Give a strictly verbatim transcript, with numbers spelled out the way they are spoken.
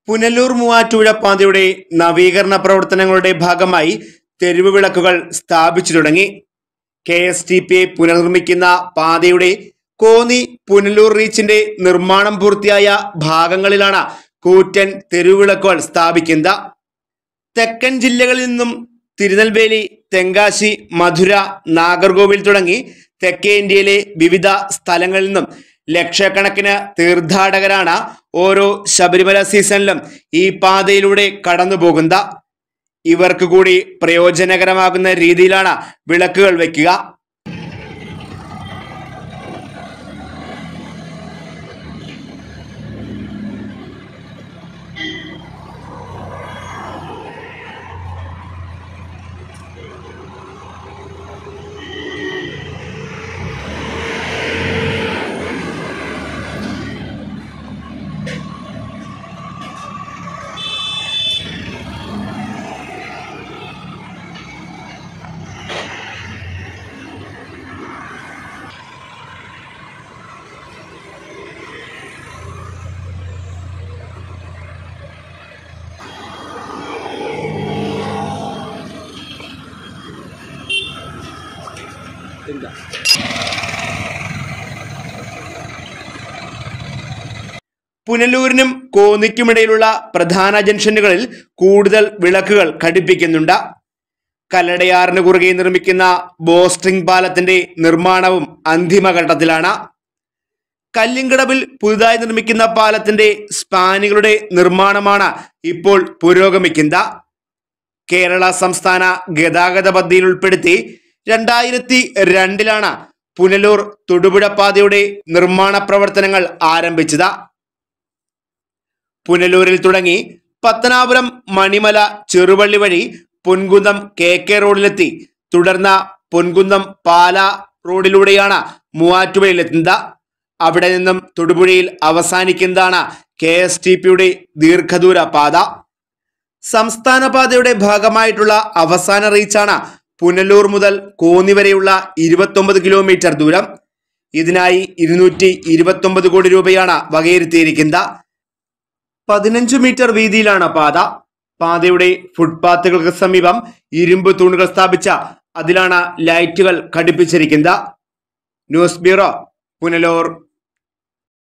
പുനലൂർ മൂവാറ്റുപുഴ പാതയുടെ നവീകരണ പ്രവർത്തനങ്ങളുടെ ഭാഗമായി തെരുവ് വിളക്കുകൾ സ്ഥാപിച്ചു തുടങ്ങി. കെ എസ് ടി പി പുനർനിർമ്മിക്കുന്ന പാതയുടെ കോന്നി പുനലൂർ റീച്ചിന്റെ നിർമ്മാണം പൂർത്തിയായ ഭാഗങ്ങളിലാണ് കൂറ്റൻ തെരുവിളക്കുകൾ സ്ഥാപിക്കുന്നത്. തെക്കൻ ജില്ലകളിൽ നിന്നും തിരുനെൽവേലി, തെങ്കാശി, മധുര, നാഗർകോവിൽ തുടങ്ങി തെക്കേ ഇന്ത്യയിലെ വിവിധ സ്ഥലങ്ങളിൽ നിന്നും ലക്ഷക്കണക്കിന് തീർത്ഥാടകരാണ് ഓരോ ശബരിമല സീസണിലും ഈ പാതയിലൂടെ കടന്നു പോകുന്നത്. ഇവർക്ക് കൂടി പ്രയോജനകരമാകുന്ന രീതിയിലാണ് വിളക്കുകൾ വയ്ക്കുക. പുനലൂരിനും കോന്നിക്കുമിടയിലുള്ള പ്രധാന ജംഗ്ഷനുകളിൽ കൂടുതൽ വിളക്കുകൾ ഘടിപ്പിക്കുന്നുണ്ട്. കല്ലടയാറിന് കുറുകെ നിർമ്മിക്കുന്ന ബോസ്ട്രിംഗ് പാലത്തിന്റെ നിർമ്മാണവും അന്തിമഘട്ടത്തിലാണ്. കല്ലിങ്കടവിൽ പുതുതായി നിർമ്മിക്കുന്ന പാലത്തിന്റെ സ്പാനുകളുടെ നിർമ്മാണമാണ് ഇപ്പോൾ പുരോഗമിക്കുന്നത്. കേരള സംസ്ഥാന ഗതാഗത പദ്ധതിയിൽ ഉൾപ്പെടുത്തി രണ്ടായിരത്തി രണ്ടിലാണ് പുനലൂർ തൊടുപുഴ പാതയുടെ നിർമ്മാണ പ്രവർത്തനങ്ങൾ ആരംഭിച്ചത്. പുനലൂരിൽ തുടങ്ങി പത്തനാപുരം, മണിമല, ചെറുവള്ളി വഴി പൊൻകുന്നം കെ കെ റോഡിലെത്തി തുടർന്ന് പൊൻകുന്നം പാല റോഡിലൂടെയാണ് മൂവാറ്റുപുഴയിലെത്തുന്നത്. അവിടെ നിന്നും തൊടുപുഴയിൽ അവസാനിക്കുന്നതാണ് കെ എസ് ടി പിയുടെ ദീർഘദൂര പാത. സംസ്ഥാന പാതയുടെ ഭാഗമായിട്ടുള്ള അവസാന റീച്ചാണ് പുനലൂർ മുതൽ കോന്നി വരെയുള്ള ഇരുപത്തി ഒമ്പത് കിലോമീറ്റർ ദൂരം. ഇതിനായി ഇരുന്നൂറ്റി ഇരുപത്തി ഒമ്പത് കോടി രൂപയാണ് വകയിരുത്തിയിരിക്കുന്നത്. പതിനഞ്ച് മീറ്റർ വീതിയിലാണ് പാത. പാതയുടെ ഫുട്പാത്തുകൾക്ക് സമീപം ഇരുമ്പ് തൂണുകൾ സ്ഥാപിച്ച അതിലാണ് ലൈറ്റുകൾ ഘടിപ്പിച്ചിരിക്കുന്നത്. News bureau, Punalur.